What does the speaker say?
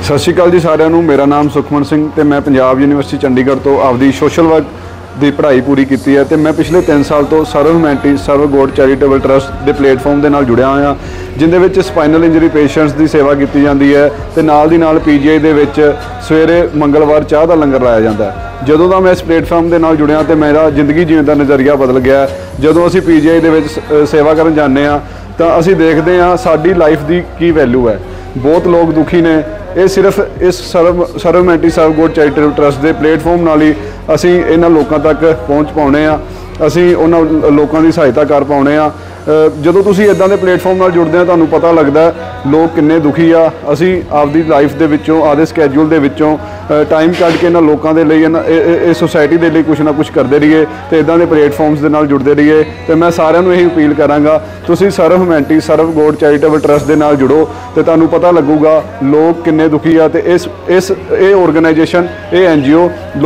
सत श्री अकाल जी सारिਆਂ ਨੂੰ। मेरा नाम सुखमन सिंह ਤੇ मैं पंजाब यूनिवर्सिटी चंडीगढ़ तो ਆਪਦੀ सोशल वर्क ਦੀ ਪੜ੍ਹਾਈ ਪੂਰੀ ਕੀਤੀ ਹੈ ਤੇ ਮੈਂ ਪਿਛਲੇ 3 ਸਾਲ ਤੋਂ serve humanity serve God charitable trust ਦੇ ਪਲੇਟਫਾਰਮ ਦੇ ਨਾਲ ਜੁੜਿਆ ਹੋਇਆ, ਜਿੰਦੇ ਵਿੱਚ ਸਪਾਈਨਲ ਇੰਜਰੀ ਪੇਸ਼ੈਂਟਸ ਦੀ ਸੇਵਾ ਕੀਤੀ ਜਾਂਦੀ ਹੈ ਤੇ ਨਾਲ ਦੀ ਨਾਲ ਪੀਜੀਆਈ ਦੇ ਵਿੱਚ ਸਵੇਰੇ ਮੰਗਲਵਾਰ ਚਾਹ ਦਾ ਲੰਗਰ ਲਾਇਆ ਜਾਂਦਾ ਹੈ। ਜਦੋਂ ਦਾ ਮੈਂ ਇਸ ਪਲੇਟਫਾਰਮ ਦੇ ਨਾਲ ਜੁੜਿਆ ਤੇ ਮੇਰਾ ਜ਼ਿੰਦਗੀ ਜੀਣ ਦਾ ਨਜ਼ਰੀਆ ਬਦਲ ਗਿਆ। ਜਦੋਂ ਅਸੀਂ ਪੀਜੀਆਈ ਦੇ ਵਿੱਚ ਸੇਵਾ ਕਰਨ ਜਾਂਦੇ ਹਾਂ ਤਾਂ ਅਸੀਂ ਦੇਖਦੇ ਹਾਂ ਸਾਡੀ ਲਾਈਫ ਦੀ ਕੀ ਵੈਲਿਊ ਹੈ। ਬਹੁਤ ਲੋਕ ਦੁਖੀ ਨੇ। ਇਹ ਸਿਰਫ ਇਸ serve humanity serve God charitable trust ਦੇ ਪਲੇਟਫਾਰਮ ਨਾਲ ਹੀ ਅਸੀਂ ਇਹਨਾਂ ਲੋਕਾਂ ਤੱਕ ਪਹੁੰਚ ਪਾਉਣੇ ਆ, ਅਸੀਂ ਉਹਨਾਂ ਲੋਕਾਂ ਦੀ ਸਹਾਇਤਾ ਕਰ ਪਾਉਣੇ ਆ। ਜਦੋਂ ਤੁਸੀਂ ਇਦਾਂ ਦੇ ਪਲੇਟਫਾਰਮ ਨਾਲ ਜੁੜਦੇ ਆ ਤੁਹਾਨੂੰ ਪਤਾ ਲੱਗਦਾ ਲੋਕ ਕਿੰਨੇ ਦੁਖੀ ਆ। ਅਸੀਂ ਆਪਦੀ ਲਾਈਫ ਦੇ ਵਿੱਚੋਂ ਆਪਦੇ ਸਕੈਜੂਲ ਦੇ ਵਿੱਚੋਂ ਟਾਈਮ ਕੱਢ ਕੇ ਇਹਨਾਂ ਲੋਕਾਂ ਦੇ ਲਈ ਇਹ ਸੁਸਾਇਟੀ ਦੇ ਲਈ ਕੁਛ ਨਾ ਕੁਛ ਕਰਦੇ ਰਹੀਏ ਤੇ ਇਦਾਂ ਦੇ ਪਲੇਟਫਾਰਮਸ ਦੇ ਨਾਲ ਜੁੜਦੇ ਰਹੀਏ। ਤੇ ਮੈਂ ਸਾਰਿਆਂ ਨੂੰ ਇਹੀ ਅਪੀਲ ਕਰਾਂਗਾ ਤੁਸੀਂ serve humanity serve God charitable trust ਦੇ ਨਾਲ ਜੁੜੋ ਤੇ ਤੁਹਾਨੂੰ ਪਤਾ ਲੱਗੂਗਾ ਲੋਕ ਕਿੰਨੇ ਦੁਖੀ ਆ ਤੇ ਇਹ ਆਰਗੇਨਾਈਜੇਸ਼ਨ ਇਹ NGO